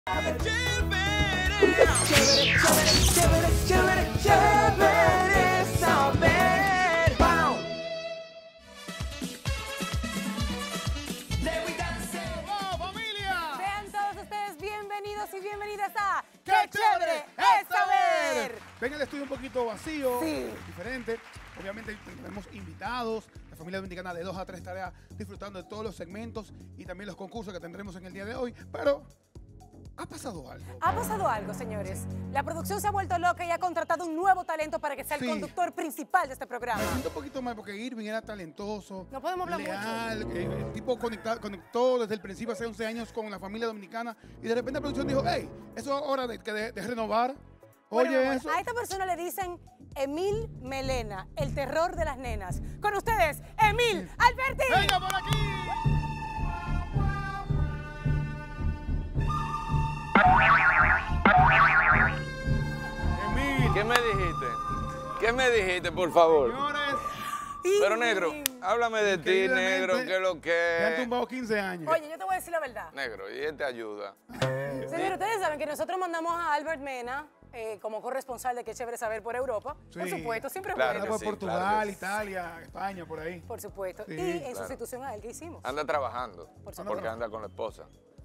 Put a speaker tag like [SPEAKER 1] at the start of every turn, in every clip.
[SPEAKER 1] Chévere saber. ¡Pam!
[SPEAKER 2] ¡Oh, familia!
[SPEAKER 3] Sean todos ustedes bienvenidos y bienvenidas a
[SPEAKER 2] ¡Qué chévere es saber! Ven el estudio un poquito vacío,
[SPEAKER 3] Sí.
[SPEAKER 2] diferente. Obviamente tenemos invitados, la familia dominicana de 2 a 3 estará disfrutando de todos los segmentos y también los concursos que tendremos en el día de hoy. Pero ha pasado algo.
[SPEAKER 3] Ha pasado algo, señores. La producción se ha vuelto loca y ha contratado un nuevo talento para que sea el
[SPEAKER 2] Sí.
[SPEAKER 3] conductor principal de este programa.
[SPEAKER 2] Me siento un poquito mal porque Irving era talentoso,
[SPEAKER 3] No podemos hablar
[SPEAKER 2] leal, el tipo conectó desde el principio hace 11 años con la familia dominicana y de repente la producción dijo, hey, eso es hora de renovar.
[SPEAKER 3] Bueno,
[SPEAKER 2] Oye,
[SPEAKER 3] mi amor,
[SPEAKER 2] eso.
[SPEAKER 3] a esta persona le dicen Emil Melena, el terror de las nenas. Con ustedes, Emil Alberti.
[SPEAKER 2] ¡Venga por aquí! Emil,
[SPEAKER 4] ¿Qué me dijiste? ¿Qué me dijiste, por favor?
[SPEAKER 2] señores,
[SPEAKER 4] Pero, negro, háblame de ti,
[SPEAKER 2] increíblemente,
[SPEAKER 4] negro, ¿qué es lo
[SPEAKER 2] te han
[SPEAKER 4] que es?
[SPEAKER 2] tumbado 15 años.
[SPEAKER 3] Oye, yo te voy a decir la verdad.
[SPEAKER 4] Negro, y él te ayuda.
[SPEAKER 3] Señores, ustedes saben que nosotros mandamos a Albert Mena como corresponsal de Qué Chévere Saber por Europa. Por
[SPEAKER 2] Sí.
[SPEAKER 3] supuesto, siempre
[SPEAKER 4] Claro
[SPEAKER 2] Anda
[SPEAKER 3] bueno.
[SPEAKER 2] por
[SPEAKER 4] sí,
[SPEAKER 2] Portugal,
[SPEAKER 4] claro que sí.
[SPEAKER 2] Italia, España, por ahí.
[SPEAKER 3] Por supuesto.
[SPEAKER 2] Sí,
[SPEAKER 3] y en
[SPEAKER 4] claro.
[SPEAKER 3] sustitución a él, ¿qué hicimos?
[SPEAKER 4] Anda trabajando,
[SPEAKER 3] Por supuesto.
[SPEAKER 4] porque anda con la esposa.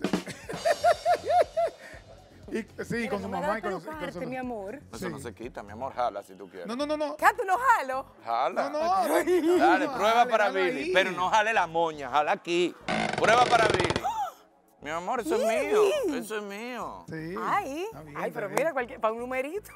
[SPEAKER 2] Y, sí, con su
[SPEAKER 3] no me
[SPEAKER 2] mamá
[SPEAKER 3] hagas
[SPEAKER 2] y con su...
[SPEAKER 3] pelucarte, mi amor.
[SPEAKER 4] Eso
[SPEAKER 2] Sí.
[SPEAKER 4] no se quita, mi amor, jala si tú quieres.
[SPEAKER 2] No, no, no, no.
[SPEAKER 3] ¿Qué tú lo jalo?
[SPEAKER 4] Jala.
[SPEAKER 2] No, no.
[SPEAKER 4] Dale, prueba
[SPEAKER 2] Dale,
[SPEAKER 4] para
[SPEAKER 2] dale
[SPEAKER 4] Billy,
[SPEAKER 2] ahí.
[SPEAKER 4] pero no jale la moña, jala aquí. Prueba para Billy. Mi amor, eso es mío, eso es mío.
[SPEAKER 2] Sí.
[SPEAKER 3] Ay,
[SPEAKER 2] Está bien,
[SPEAKER 3] ay,
[SPEAKER 2] está
[SPEAKER 3] pero
[SPEAKER 2] bien.
[SPEAKER 3] mira, para un numerito.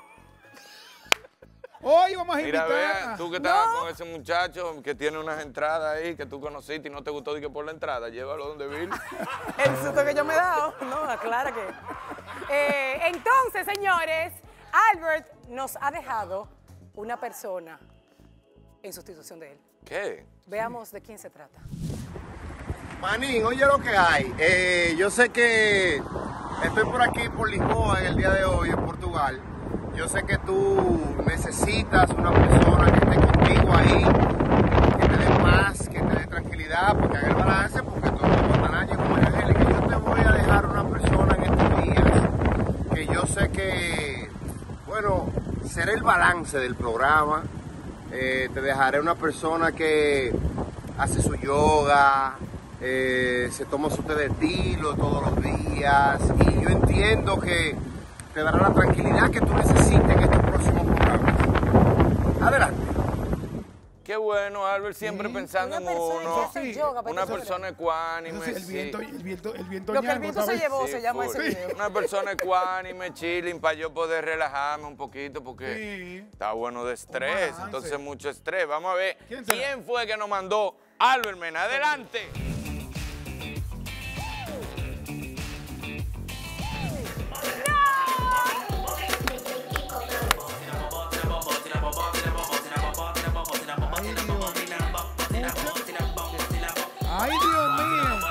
[SPEAKER 2] Hoy vamos a
[SPEAKER 4] Mira,
[SPEAKER 2] invitar
[SPEAKER 4] vea, tú que estabas con ese muchacho que tiene unas entradas ahí que tú conociste y no te gustó, dije por la entrada, llévalo donde Billy.
[SPEAKER 3] El susto que yo me he dado. No, aclara que. Entonces, señores, Albert nos ha dejado una persona en sustitución de él.
[SPEAKER 4] ¿Qué?
[SPEAKER 3] Veamos de quién se trata.
[SPEAKER 5] Manín, oye lo que hay. Yo sé que estoy por aquí, por Lisboa, en el día de hoy, en Portugal. Yo sé que tú necesitas una persona que esté contigo ahí, que te dé paz, que te dé tranquilidad, porque haga el balance, porque tú no a nadie como Angélica. Yo te voy a dejar una persona en estos días que yo sé que, bueno, será el balance del programa. Te dejaré una persona que hace su yoga, se toma su té de estilo todos los días y yo entiendo que te dará la tranquilidad que tú necesites en estos próximos programas. Adelante.
[SPEAKER 4] Qué bueno, Albert, siempre pensando
[SPEAKER 3] Una
[SPEAKER 4] en
[SPEAKER 3] persona que
[SPEAKER 4] uno.
[SPEAKER 3] hace
[SPEAKER 2] Sí,
[SPEAKER 3] yoga. para
[SPEAKER 4] Una
[SPEAKER 3] que se
[SPEAKER 4] persona
[SPEAKER 2] Eso
[SPEAKER 4] ecuánime,
[SPEAKER 2] sí, el viento,
[SPEAKER 4] sí.
[SPEAKER 2] el viento
[SPEAKER 3] Lo que el
[SPEAKER 2] ñango,
[SPEAKER 3] viento se
[SPEAKER 2] ¿sabes?
[SPEAKER 3] llevó
[SPEAKER 4] Sí,
[SPEAKER 3] se llama
[SPEAKER 4] full.
[SPEAKER 3] ese video.
[SPEAKER 4] Una persona ecuánime, chilling, para yo poder relajarme un poquito, porque
[SPEAKER 2] Sí.
[SPEAKER 4] está bueno de estrés,
[SPEAKER 2] balance.
[SPEAKER 4] entonces mucho estrés. Vamos a ver
[SPEAKER 2] ¿Quién será?
[SPEAKER 4] quién fue que nos mandó Albert Mena. Adelante.
[SPEAKER 2] Ay, Dios mío.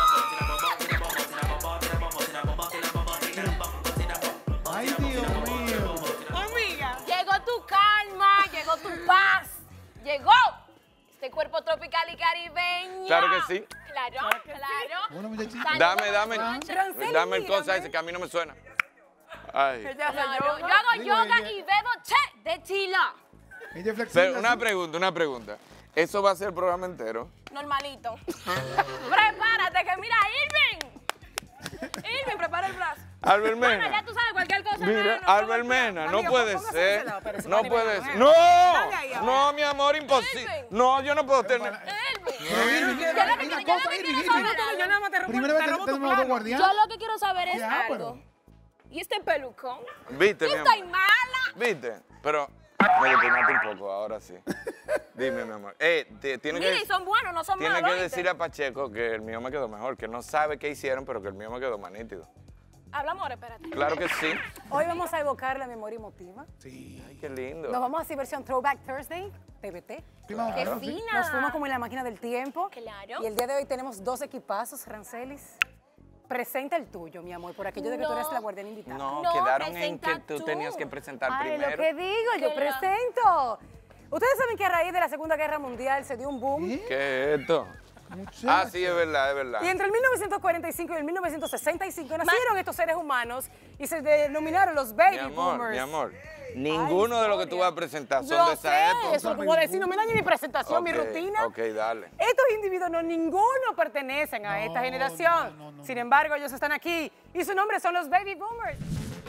[SPEAKER 2] Ay, Dios mío.
[SPEAKER 3] Amiga.
[SPEAKER 6] Llegó tu calma, llegó tu paz, llegó este cuerpo tropical y caribeño.
[SPEAKER 4] Claro que sí.
[SPEAKER 6] Claro, claro.
[SPEAKER 2] Bueno, muchachito.
[SPEAKER 4] Dame el cosa ese que a mí no me suena. Ay.
[SPEAKER 3] Ella hace
[SPEAKER 6] Claro,
[SPEAKER 3] yoga.
[SPEAKER 6] yo hago
[SPEAKER 2] Digo,
[SPEAKER 6] yoga
[SPEAKER 2] ella-
[SPEAKER 6] y bebo té de chila.
[SPEAKER 2] Ella es flexible.
[SPEAKER 4] Pero una pregunta. ¿Eso va a ser el programa entero?
[SPEAKER 6] Normalito. Prepárate, que mira, Irving. Irving, prepara el brazo.
[SPEAKER 4] Albert
[SPEAKER 6] Bueno,
[SPEAKER 4] Mena.
[SPEAKER 6] ya tú sabes cualquier cosa.
[SPEAKER 4] Mira,
[SPEAKER 6] hermano,
[SPEAKER 4] Albert
[SPEAKER 6] todo
[SPEAKER 4] Mena, no
[SPEAKER 3] Amiga,
[SPEAKER 4] puede
[SPEAKER 3] póngase de ese
[SPEAKER 4] ser.
[SPEAKER 3] lado, pero ese
[SPEAKER 4] No
[SPEAKER 3] Manny
[SPEAKER 4] puede
[SPEAKER 3] Mena,
[SPEAKER 4] ser.
[SPEAKER 3] ¿eh?
[SPEAKER 4] ¡No!
[SPEAKER 3] Dale ahí, ahora.
[SPEAKER 4] No, mi amor, imposible.
[SPEAKER 6] Irving.
[SPEAKER 4] No, yo no puedo tener.
[SPEAKER 6] Irving.
[SPEAKER 2] Irving,
[SPEAKER 6] Yo lo que
[SPEAKER 2] una
[SPEAKER 6] quiero-
[SPEAKER 2] cosa,
[SPEAKER 6] yo lo que
[SPEAKER 2] Irving,
[SPEAKER 6] quiero
[SPEAKER 2] Irving.
[SPEAKER 6] saber-
[SPEAKER 3] Yo nada más te robo,
[SPEAKER 2] Primera
[SPEAKER 3] te
[SPEAKER 2] vez
[SPEAKER 3] robo tu
[SPEAKER 2] tenemos dos
[SPEAKER 3] plano.
[SPEAKER 2] guardianes.
[SPEAKER 6] Yo lo que quiero saber es
[SPEAKER 2] Ya,
[SPEAKER 6] algo. ¿Y este pelucón?
[SPEAKER 4] ¿Viste,
[SPEAKER 6] Yo
[SPEAKER 4] mi
[SPEAKER 6] estoy
[SPEAKER 4] amor?
[SPEAKER 6] mala.
[SPEAKER 4] ¿Viste? Pero me depeinaste un poco, ahora sí. Dime, mi amor. Tiene
[SPEAKER 6] Mira, y
[SPEAKER 4] que,
[SPEAKER 6] son buenos, no son
[SPEAKER 4] tiene
[SPEAKER 6] malos.
[SPEAKER 4] que
[SPEAKER 6] ¿oíste?
[SPEAKER 4] decir a Pacheco que el mío me quedó mejor, que no sabe qué hicieron, pero que el mío me quedó más nítido.
[SPEAKER 6] Hablamos ahora, espérate.
[SPEAKER 4] Claro que sí.
[SPEAKER 3] Hoy vamos a evocar la memoria emotiva.
[SPEAKER 2] Sí.
[SPEAKER 4] Ay, qué lindo.
[SPEAKER 3] Nos vamos a hacer versión Throwback Thursday, TBT.
[SPEAKER 2] Claro.
[SPEAKER 6] ¡Qué
[SPEAKER 2] Sí.
[SPEAKER 6] fina!
[SPEAKER 3] Nos fuimos como en la máquina del tiempo.
[SPEAKER 6] Claro.
[SPEAKER 3] Y el día de hoy tenemos dos equipazos, Rancelis. Presenta el tuyo, mi amor, por aquello de que tú eres
[SPEAKER 6] No.
[SPEAKER 3] la guardiana invitada.
[SPEAKER 4] No,
[SPEAKER 6] No,
[SPEAKER 4] quedaron en
[SPEAKER 6] presenta
[SPEAKER 4] que tú
[SPEAKER 6] tú.
[SPEAKER 4] tenías que presentar
[SPEAKER 3] Ay,
[SPEAKER 4] primero.
[SPEAKER 3] lo que digo, yo
[SPEAKER 6] Que la-
[SPEAKER 3] presento. Ustedes saben que a raíz de la Segunda Guerra Mundial se dio un boom.
[SPEAKER 4] ¿Qué es esto? Ah, sí, es verdad, es verdad.
[SPEAKER 3] Y entre el 1945 y el 1965 nacieron estos seres humanos y se denominaron los baby boomers.
[SPEAKER 4] Mi amor, ninguno de los que tú vas a presentar son
[SPEAKER 3] Yo
[SPEAKER 4] de esa
[SPEAKER 3] sé,
[SPEAKER 4] época.
[SPEAKER 3] eso como decir, no me dañe mi presentación, mi
[SPEAKER 4] Ok,
[SPEAKER 3] rutina.
[SPEAKER 4] Ok, dale.
[SPEAKER 3] Estos individuos ninguno pertenecen a esta generación. Sin embargo, ellos están aquí y su nombre son los baby boomers.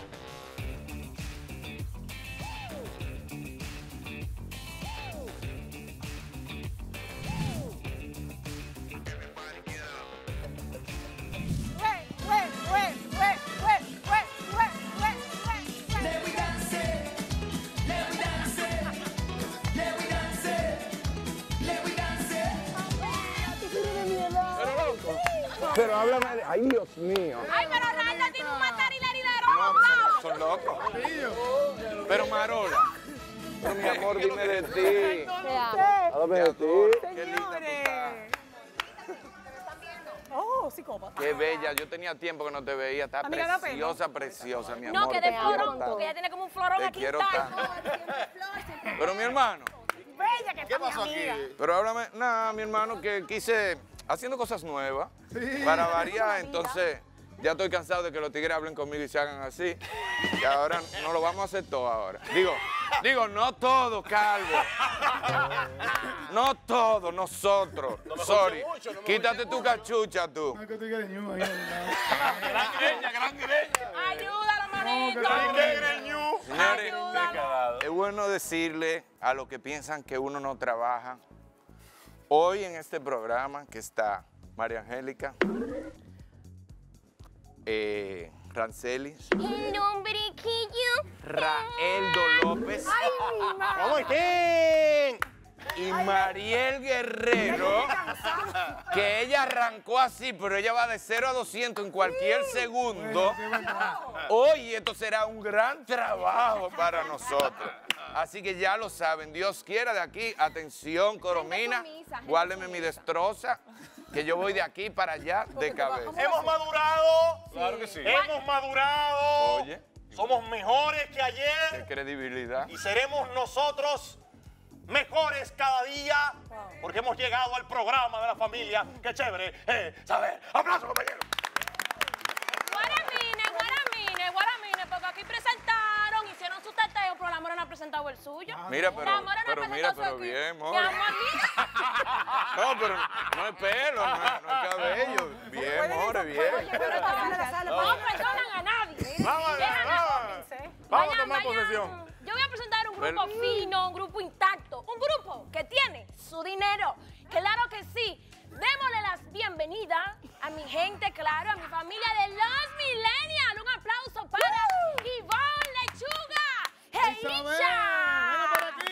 [SPEAKER 7] Pero háblame de... ¡Ay, Dios mío!
[SPEAKER 6] Ay, pero Ralda tiene un matarilaridero.
[SPEAKER 4] No, son locos. Pero Marola, pero mi amor, dime de ti.
[SPEAKER 7] Háblame de ti.
[SPEAKER 4] Qué linda tú
[SPEAKER 3] Señores. Oh, psicópata.
[SPEAKER 4] Qué bella, yo tenía tiempo que no te veía. Está
[SPEAKER 3] Amiga, da pena.
[SPEAKER 4] preciosa, preciosa, mi amor.
[SPEAKER 6] No, que
[SPEAKER 4] te
[SPEAKER 6] de
[SPEAKER 4] quiero
[SPEAKER 6] florón,
[SPEAKER 4] tanto.
[SPEAKER 6] porque ella tiene como un florón
[SPEAKER 4] Te
[SPEAKER 6] aquí.
[SPEAKER 4] quiero
[SPEAKER 6] tal.
[SPEAKER 4] tanto. Pero mi hermano,
[SPEAKER 3] Bella que está mi amiga.
[SPEAKER 4] pero háblame, nada, mi hermano, que quise, haciendo cosas nuevas, para variar, entonces ya estoy cansado de que los tigres hablen conmigo y se hagan así. Y ahora no lo vamos a hacer todo ahora. Digo, no todo, Calvo. No todo, nosotros. Sorry. Quítate tu cachucha, tú.
[SPEAKER 2] No, que tú quieres ñu ahí,
[SPEAKER 6] Ayúdalo, manito.
[SPEAKER 4] Señores,
[SPEAKER 6] Ayúdalo.
[SPEAKER 4] es bueno decirle a los que piensan que uno no trabaja. Hoy en este programa que está María Angélica, Ranceli,
[SPEAKER 6] En un briquillo.
[SPEAKER 4] Raeldo López
[SPEAKER 7] ¡Vamos, King!
[SPEAKER 4] y Mariel Guerrero, que ella arrancó así, pero ella va de 0 a 200 en cualquier segundo. Hoy esto será un gran trabajo para nosotros. Así que ya lo saben, Dios quiera de aquí, atención Coromina, guárdeme mi destroza, que yo voy de aquí para allá de cabeza.
[SPEAKER 8] Hemos madurado.
[SPEAKER 4] Claro que sí.
[SPEAKER 8] Hemos madurado.
[SPEAKER 4] Oye,
[SPEAKER 8] Somos mejores que
[SPEAKER 4] qué
[SPEAKER 8] ayer
[SPEAKER 4] credibilidad.
[SPEAKER 8] y seremos nosotros mejores cada día porque hemos llegado al programa de la familia. Qué chévere. Saber. ¡Aplausos, compañeros!
[SPEAKER 6] Guaramine, porque aquí presentaron, hicieron su teteo, pero la Mora no ha presentado el suyo.
[SPEAKER 4] Mira,
[SPEAKER 6] La Mora no ha
[SPEAKER 4] pero
[SPEAKER 6] presentado
[SPEAKER 4] mira,
[SPEAKER 6] su
[SPEAKER 4] pero
[SPEAKER 6] equipo.
[SPEAKER 4] bien,
[SPEAKER 6] Mi
[SPEAKER 4] More.
[SPEAKER 6] amor, mira.
[SPEAKER 4] No, pero no es pelo, no es cabello. Bien, More, bien.
[SPEAKER 3] Oye, pero esta sala es la sala.
[SPEAKER 6] No perdonan a nadie.
[SPEAKER 8] Vamos,
[SPEAKER 6] Déjame.
[SPEAKER 8] vamos a tomar posesión.
[SPEAKER 6] Yo voy a presentar un grupo fino, un grupo intacto, un grupo que tiene su dinero. Claro que sí. Démosle las bienvenidas a mi gente, claro, a mi familia de los Millennials. Un aplauso para Ivonne Lechuga, Elisha.
[SPEAKER 2] por aquí.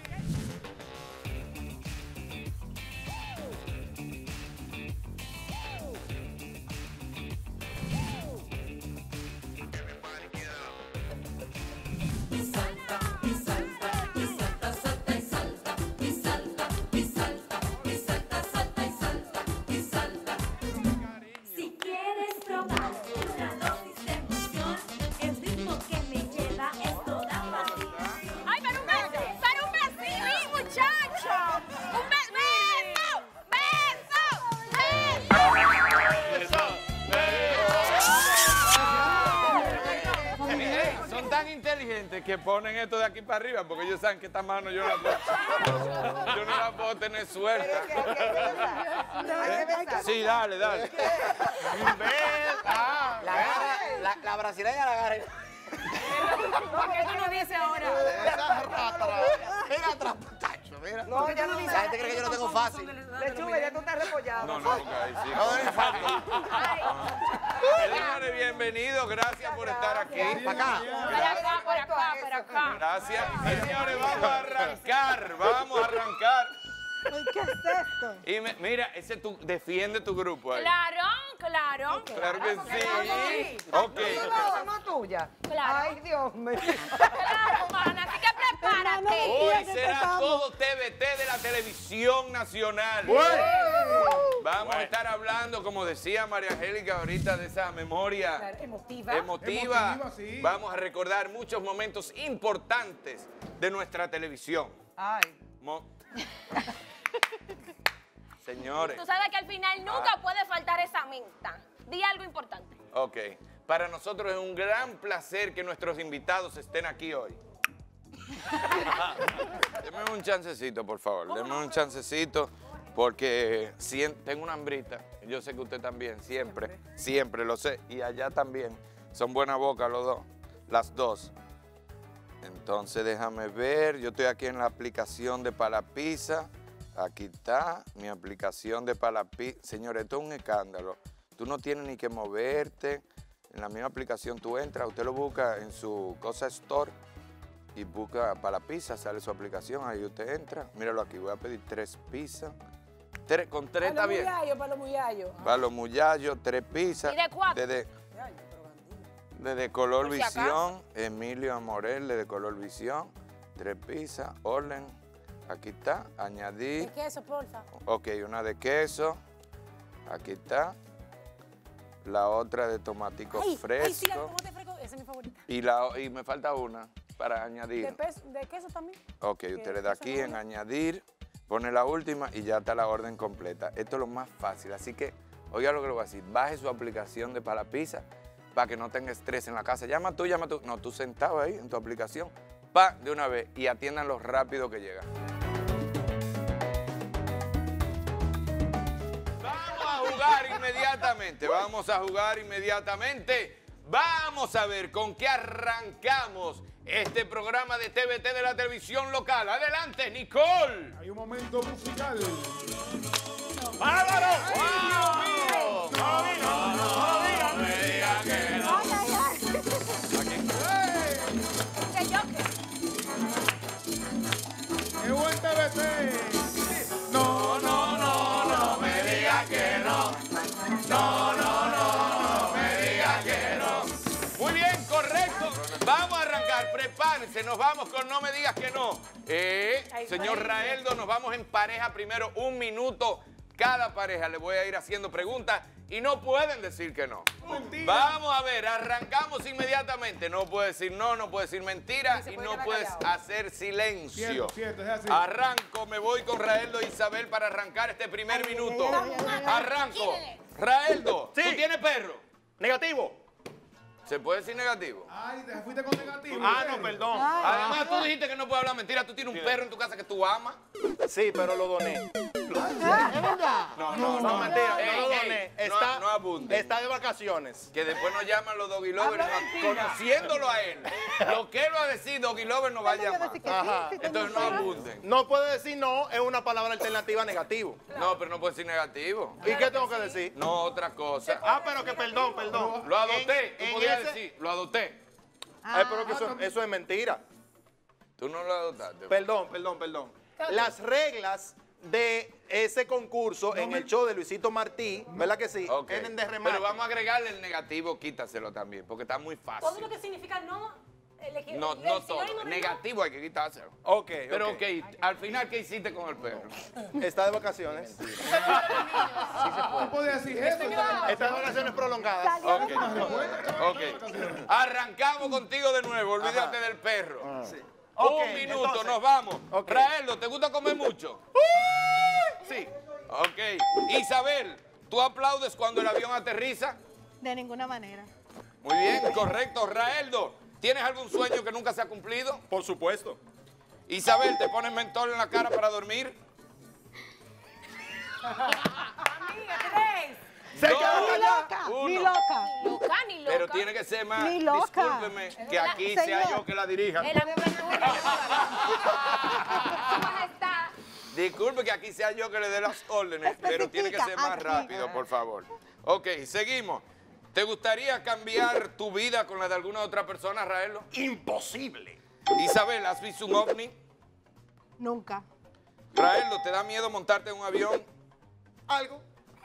[SPEAKER 9] Si quieres probar una dosis de emoción, el ritmo que me lleva es toda pasión.
[SPEAKER 6] Ay, pero un besito, muchacho. Un beso,
[SPEAKER 4] Son tan inteligentes que ponen esto de aquí para arriba porque ellos saben que esta mano yo no la puedo tener suelta. Sí, dale.
[SPEAKER 7] La brasileña la agarra.
[SPEAKER 3] ¿Por qué tú no dices ahora?
[SPEAKER 7] Mira atrás, tacho, mira.
[SPEAKER 3] No, ya no dices.
[SPEAKER 7] La gente cree que yo lo tengo fácil.
[SPEAKER 3] Lechuga, ya tú estás repollado.
[SPEAKER 4] No, porque ahí sí. Señores, bienvenidos, gracias por estar aquí.
[SPEAKER 7] Para acá.
[SPEAKER 6] por acá.
[SPEAKER 4] Gracias. Señores, vamos a arrancar.
[SPEAKER 3] ¿Qué es esto?
[SPEAKER 4] Y mira, defiende tu grupo ahí.
[SPEAKER 6] Claro.
[SPEAKER 4] Claro que sí. Ok.
[SPEAKER 3] No tuya.
[SPEAKER 6] Claro.
[SPEAKER 3] Ay, Dios mío.
[SPEAKER 6] Claro, mana, así que prepárate.
[SPEAKER 4] Hoy será todo TVT de la televisión nacional. Vamos a estar hablando, como decía María Angélica ahorita, de esa memoria
[SPEAKER 3] Emotiva.
[SPEAKER 2] Emotiva, sí.
[SPEAKER 4] Vamos a recordar muchos momentos importantes de nuestra televisión.
[SPEAKER 3] Ay.
[SPEAKER 4] Señores.
[SPEAKER 6] Tú sabes que al final nunca puede faltar esa menta. Di algo importante.
[SPEAKER 4] Ok. Para nosotros es un gran placer que nuestros invitados estén aquí hoy. Denme un chancecito, por favor. Denme un chancecito porque tengo una hambrita. Yo sé que usted también, siempre lo sé. Y allá también. Son buena boca los dos, las dos. Entonces déjame ver. Yo estoy aquí en la aplicación de Palapizza. Aquí está mi aplicación de Palapizza. Señores, esto es un escándalo. Tú no tienes ni que moverte. En la misma aplicación tú entras, usted lo busca en su cosa store y busca Palapizza, sale su aplicación, ahí usted entra. Míralo aquí, voy a pedir 3 pizzas. Con 3 está bien.
[SPEAKER 3] Para los muyallos.
[SPEAKER 4] Para los muyallos, 3 pizzas.
[SPEAKER 6] ¿Y de 4?
[SPEAKER 4] Desde Color
[SPEAKER 6] Por si
[SPEAKER 4] Visión, Emilio Amorel, de Color Visión, 3 pizzas, orden. Aquí está, añadir.
[SPEAKER 3] ¿De queso, porfa?
[SPEAKER 4] Ok, una de queso. Aquí está. La otra de tomatico fresco.
[SPEAKER 3] Ay, sí, el tomate fresco, esa es mi favorita.
[SPEAKER 4] Y me falta una para añadir.
[SPEAKER 3] ¿De queso también?
[SPEAKER 4] Ok, usted le da aquí en añadir, pone la última y ya está la orden completa. Esto es lo más fácil, así que, oiga lo que le voy a decir, baje su aplicación de Palapizza para que no tenga estrés en la casa. Llama tú. No, tú sentado ahí en tu aplicación, de una vez y atiendan lo rápido que llega. Vamos a jugar inmediatamente. Vamos a ver con qué arrancamos este programa de TVT de la televisión local. Adelante, Nicole.
[SPEAKER 2] Hay un momento musical.
[SPEAKER 8] ¡Bárbaro!
[SPEAKER 4] ¡Wow! No me diga que no.
[SPEAKER 2] ¡Qué buen TVT!
[SPEAKER 4] No me diga que no. No me diga que no. Muy bien, correcto. Vamos a arrancar, prepárense, nos vamos con No me digas que no. Señor Raeldo, nos vamos en pareja primero, 1 minuto. Cada pareja le voy a ir haciendo preguntas y no pueden decir que no.
[SPEAKER 2] Mentira.
[SPEAKER 4] Vamos a ver, arrancamos inmediatamente. No puede decir no, no puede decir mentira y no puedes hacer silencio.
[SPEAKER 2] Cierto, es así.
[SPEAKER 4] Arranco, me voy con Raeldo e Isabel para arrancar este primer minuto. Arranco. Raeldo,
[SPEAKER 8] Sí.
[SPEAKER 4] ¿tú tienes perro?
[SPEAKER 8] Negativo.
[SPEAKER 4] ¿Se puede decir negativo?
[SPEAKER 2] Ay, te fuiste con negativo.
[SPEAKER 8] Ah, no, perdón.
[SPEAKER 4] Además, tú dijiste que no puedes hablar mentira. ¿Tú tienes un perro en tu casa que tú amas?
[SPEAKER 8] Sí, pero lo doné. No, mentira, no lo doné.
[SPEAKER 4] No abunde.
[SPEAKER 8] Está de vacaciones.
[SPEAKER 4] Que después nos llaman los Doggy Lovers, conociéndolo a él. Lo que él va a decir, Doggy Lover no va a llamar.
[SPEAKER 8] Ajá.
[SPEAKER 4] Entonces no abunden.
[SPEAKER 8] No puede decir no, es una palabra alternativa negativo.
[SPEAKER 4] No, pero no puede decir negativo.
[SPEAKER 8] ¿Y qué tengo que decir?
[SPEAKER 4] No, otra cosa.
[SPEAKER 8] Ah, pero que perdón.
[SPEAKER 4] Lo adopté. Tú
[SPEAKER 8] En
[SPEAKER 4] podías
[SPEAKER 8] ese-
[SPEAKER 4] decir, lo adopté.
[SPEAKER 8] Ay, pero que eso es mentira.
[SPEAKER 4] Tú no lo adoptaste.
[SPEAKER 8] Perdón. Las reglas de ese concurso en el show de Luisito Martí, ¿verdad que sí?
[SPEAKER 4] Ok.
[SPEAKER 8] Tienen de remate.
[SPEAKER 4] Pero vamos a agregarle el negativo, quítaselo también, porque está muy
[SPEAKER 3] Todo
[SPEAKER 4] fácil.
[SPEAKER 3] lo que significa no.
[SPEAKER 4] No todo. Negativo hay que quitárselo.
[SPEAKER 8] Ok.
[SPEAKER 4] Pero ok, al final, ¿qué hiciste con el perro?
[SPEAKER 8] Está de vacaciones.
[SPEAKER 2] No podías decir eso.
[SPEAKER 8] Está de vacaciones prolongadas.
[SPEAKER 4] Ok. Arrancamos contigo de nuevo, olvídate del perro.
[SPEAKER 8] Ok,
[SPEAKER 4] 1 minuto,
[SPEAKER 8] entonces.
[SPEAKER 4] nos vamos.
[SPEAKER 8] Ok.
[SPEAKER 4] Raeldo, ¿te gusta comer mucho?
[SPEAKER 8] Sí.
[SPEAKER 4] Ok. Isabel, ¿tú aplaudes cuando el avión aterriza?
[SPEAKER 10] De ninguna manera.
[SPEAKER 4] Muy bien, correcto. Raeldo, ¿tienes algún sueño que nunca se ha cumplido?
[SPEAKER 8] Por supuesto.
[SPEAKER 4] Isabel, ¿te pones mentol en la cara para dormir?
[SPEAKER 3] Amiga, 3.
[SPEAKER 8] Se
[SPEAKER 4] Dos,
[SPEAKER 8] quedó
[SPEAKER 10] Ni loca,
[SPEAKER 4] uno.
[SPEAKER 10] ni loca.
[SPEAKER 6] Loca ni loca.
[SPEAKER 4] Pero tiene que ser más.
[SPEAKER 10] Ni loca.
[SPEAKER 4] Discúlpeme que aquí
[SPEAKER 10] Señor.
[SPEAKER 4] sea yo que la dirija.
[SPEAKER 6] El hambre es tuya. Su majestad.
[SPEAKER 4] Disculpe que aquí sea yo que le dé las órdenes, pero tiene que ser más
[SPEAKER 10] aquí.
[SPEAKER 4] rápido, por favor. Ok, seguimos. ¿Te gustaría cambiar tu vida con la de alguna otra persona, Raelo?
[SPEAKER 8] Imposible.
[SPEAKER 4] Isabel, ¿has visto un ovni?
[SPEAKER 10] Nunca.
[SPEAKER 4] Raelo, ¿te da miedo montarte en un avión?
[SPEAKER 8] Algo.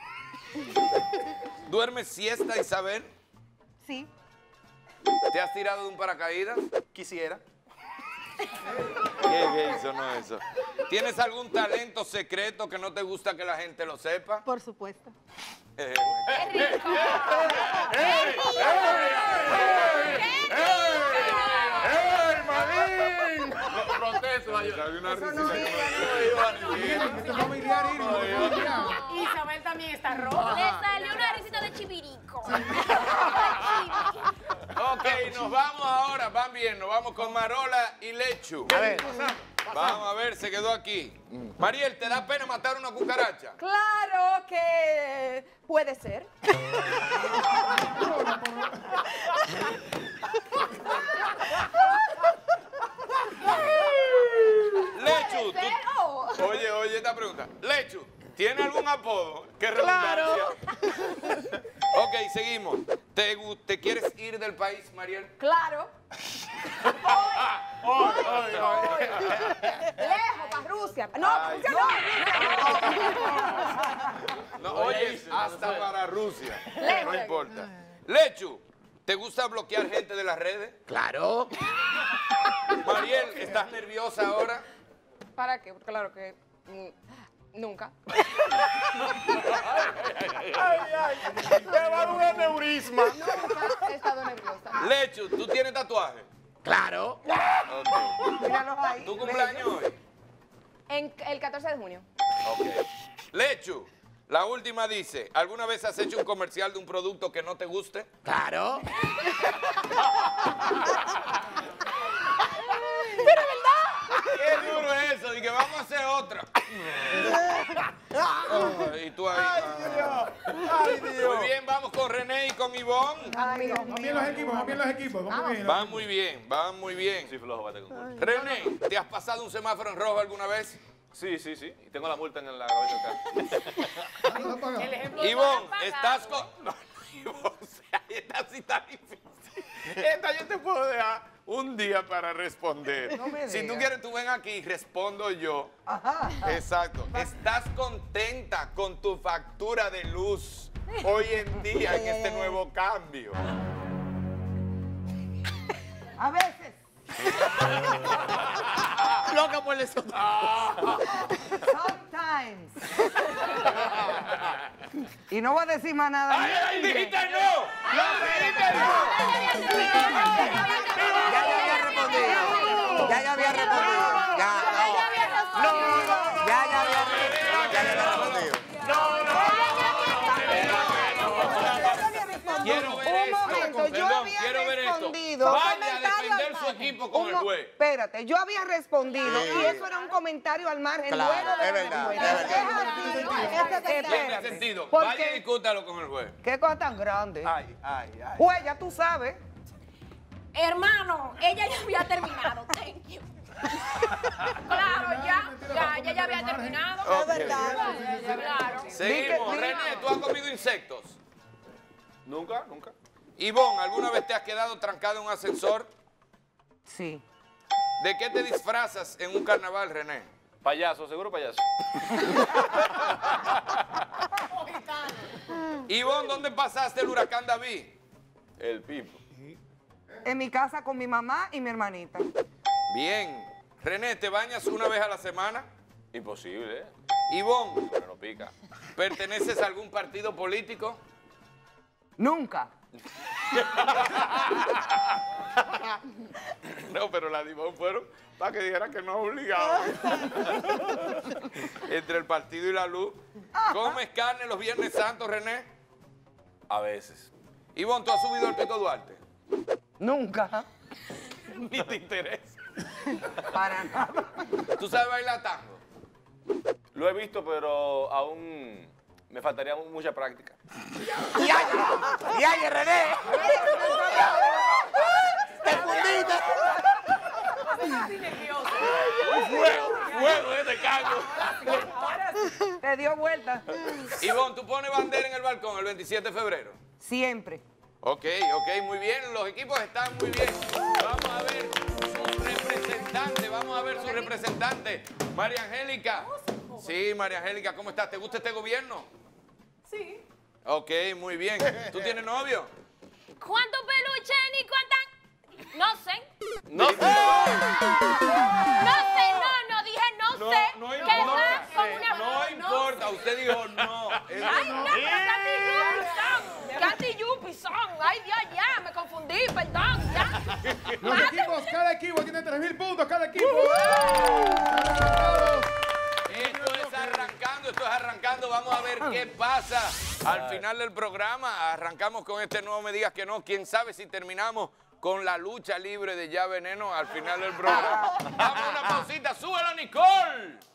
[SPEAKER 4] ¿Duermes siesta, Isabel?
[SPEAKER 10] Sí.
[SPEAKER 4] ¿Te has tirado de un paracaídas?
[SPEAKER 8] Quisiera.
[SPEAKER 4] ¿Qué eso? No eso. ¿Tienes algún talento secreto que no te gusta que la gente lo sepa?
[SPEAKER 10] Por supuesto.
[SPEAKER 6] ¡Qué rico!
[SPEAKER 8] ¡Ey, manín!
[SPEAKER 4] Protesto, salió una
[SPEAKER 3] Eso
[SPEAKER 4] risita
[SPEAKER 3] no
[SPEAKER 4] como
[SPEAKER 3] iba,
[SPEAKER 2] Esto es familiar, Iris, esto es familiar.
[SPEAKER 3] Isabel también está roja.
[SPEAKER 6] Le salió una risita de chivirico.
[SPEAKER 4] Ok, nos vamos ahora, van bien, nos vamos con Marola y Lechu.
[SPEAKER 7] A ver.
[SPEAKER 4] Vamos a ver, se quedó aquí. Mariel, ¿te da pena matar una cucaracha?
[SPEAKER 11] Claro que puede ser.
[SPEAKER 4] Lechu,
[SPEAKER 11] ¿Puede ser? Oh.
[SPEAKER 4] oye esta pregunta. Lechu, ¿tiene algún apodo? ¿Qué redundancia? Ok, seguimos. ¿Te quieres ir del país, Mariel?
[SPEAKER 11] Claro.
[SPEAKER 4] Hoy.
[SPEAKER 11] Lejos, para Rusia. No, Rusia no.
[SPEAKER 4] No, oye, hasta para Rusia.
[SPEAKER 11] Lejos.
[SPEAKER 4] No importa. Lechu, ¿te gusta bloquear gente de las redes?
[SPEAKER 7] Claro.
[SPEAKER 4] Mariel, ¿estás nerviosa ahora?
[SPEAKER 11] ¿Para qué? Claro que nunca.
[SPEAKER 8] Te va a dar un aneurisma.
[SPEAKER 11] Nunca he estado nerviosa.
[SPEAKER 4] Lechu, ¿tú tienes tatuaje?
[SPEAKER 7] Claro.
[SPEAKER 4] Ok.
[SPEAKER 10] Míralos ahí.
[SPEAKER 4] ¿Tu cumpleaños hoy?
[SPEAKER 11] El 14 de junio.
[SPEAKER 4] Ok. Lechu, la última dice, ¿alguna vez has hecho un comercial de un producto que no te guste?
[SPEAKER 7] Claro.
[SPEAKER 4] Qué duro es eso, y que vamos a hacer otra. Oh, y tú ahí.
[SPEAKER 8] Ay, Dios.
[SPEAKER 4] Muy bien, vamos con René y con Ivonne.
[SPEAKER 2] Van bien los equipos, van bien los equipos. Vamos bien.
[SPEAKER 4] Van muy bien, van muy bien.
[SPEAKER 8] Sí, flojo, bate con.
[SPEAKER 4] René, ¿te has pasado un semáforo en rojo alguna vez?
[SPEAKER 8] Sí. Y tengo la multa en la gaveta del carro.
[SPEAKER 4] Ivonne, ¿estás con...? No, Ivonne, o sea, esta sí está difícil. Esta yo te puedo dejar un día para responder.
[SPEAKER 10] No me
[SPEAKER 4] Si tú
[SPEAKER 10] digas.
[SPEAKER 4] quieres, tú ven aquí y respondo yo.
[SPEAKER 10] Ajá.
[SPEAKER 4] Exacto. ¿Estás contenta con tu factura de luz hoy en día en este nuevo cambio?
[SPEAKER 10] A veces.
[SPEAKER 7] Loca por eso.
[SPEAKER 10] Sometimes. Y no voy a decir más nada.
[SPEAKER 4] ¡Ay, dijiste no! ¡No, dijiste no!
[SPEAKER 7] Ya había respondido. Ya había respondido. Ya había respondido.
[SPEAKER 4] Quiero ver
[SPEAKER 10] Un
[SPEAKER 4] esto.
[SPEAKER 10] momento, yo
[SPEAKER 4] Perdón,
[SPEAKER 10] había
[SPEAKER 4] quiero ver esto.
[SPEAKER 10] respondido.
[SPEAKER 4] Vaya a
[SPEAKER 10] Comentario
[SPEAKER 4] defender
[SPEAKER 10] al
[SPEAKER 4] su
[SPEAKER 10] margen.
[SPEAKER 4] equipo con el juez.
[SPEAKER 10] Espérate, yo había respondido
[SPEAKER 7] Sí.
[SPEAKER 10] y eso era un comentario al margen.
[SPEAKER 7] Claro,
[SPEAKER 10] luego de
[SPEAKER 7] es
[SPEAKER 10] la
[SPEAKER 7] verdad,
[SPEAKER 10] respuesta.
[SPEAKER 7] es verdad.
[SPEAKER 4] Tiene
[SPEAKER 10] Espérate.
[SPEAKER 4] sentido.
[SPEAKER 10] ¿Por
[SPEAKER 4] Vaya y
[SPEAKER 10] qué?
[SPEAKER 4] discútalo con el juez.
[SPEAKER 10] ¿Qué cosa tan grande?
[SPEAKER 8] Ay.
[SPEAKER 10] Pues ya tú sabes.
[SPEAKER 6] Hermano, ella ya había terminado. Thank you. Claro, ya había terminado.
[SPEAKER 4] Ok.
[SPEAKER 6] Claro.
[SPEAKER 4] Seguimos. René, ¿tú has comido insectos?
[SPEAKER 8] Nunca.
[SPEAKER 4] Ivonne, ¿alguna vez te has quedado trancado en un ascensor?
[SPEAKER 10] Sí.
[SPEAKER 4] ¿De qué te disfrazas en un carnaval, René?
[SPEAKER 8] Payaso, seguro payaso.
[SPEAKER 4] Ivonne, ¿dónde pasaste el huracán David?
[SPEAKER 8] El Pipo.
[SPEAKER 10] En mi casa con mi mamá y mi hermanita.
[SPEAKER 4] Bien. René, ¿te bañas una vez a la semana?
[SPEAKER 8] Imposible, ¿eh?
[SPEAKER 4] Ivonne,
[SPEAKER 8] Pero no pica.
[SPEAKER 4] ¿perteneces a algún partido político?
[SPEAKER 10] Nunca.
[SPEAKER 4] No, pero las de Ivonne fueron para que dijera que no es obligado. Entre el partido y la luz. ¿Comes carne los Viernes Santos, René?
[SPEAKER 8] A veces.
[SPEAKER 4] Ivonne, ¿tú has subido al Pico Duarte?
[SPEAKER 10] Nunca.
[SPEAKER 4] Ni te interesa.
[SPEAKER 10] Para nada.
[SPEAKER 4] ¿Tú sabes bailar tango?
[SPEAKER 8] Lo he visto, pero aún me faltaría mucha práctica.
[SPEAKER 7] Ya, René. Te fundiste.
[SPEAKER 4] Fuego, te cago.
[SPEAKER 10] Te dio vuelta.
[SPEAKER 4] Ivonne, ¿tú pones bandera en el balcón el 27 de febrero?
[SPEAKER 10] Siempre.
[SPEAKER 4] Ok, muy bien. Los equipos están muy bien. Vamos a ver su representante. María Angélica. Sí, María Angélica, ¿cómo estás? ¿Te gusta este gobierno?
[SPEAKER 11] Sí.
[SPEAKER 4] Ok, muy bien. ¿Tú tienes novio?
[SPEAKER 6] ¿Cuántos peluches ni cuántas? No sé.
[SPEAKER 4] No sé.
[SPEAKER 6] No dije no sé.
[SPEAKER 4] No
[SPEAKER 6] ¿Qué
[SPEAKER 4] importa.
[SPEAKER 6] más con una-
[SPEAKER 4] No importa. Usted dijo no.
[SPEAKER 6] Ay, no, pero Katy Yupi son. Ay, Dios, ya, me confundí, perdón, ya.
[SPEAKER 2] Los equipos, cada equipo tiene 3.000 puntos, cada equipo.
[SPEAKER 4] esto es Arrancando. Vamos a ver qué pasa al final del programa. Arrancamos con este nuevo Me Digas Que No. Quién sabe si terminamos con la lucha libre de Ya Veneno al final del programa. Vamos a una pausita. ¡Súbelo, Nicole!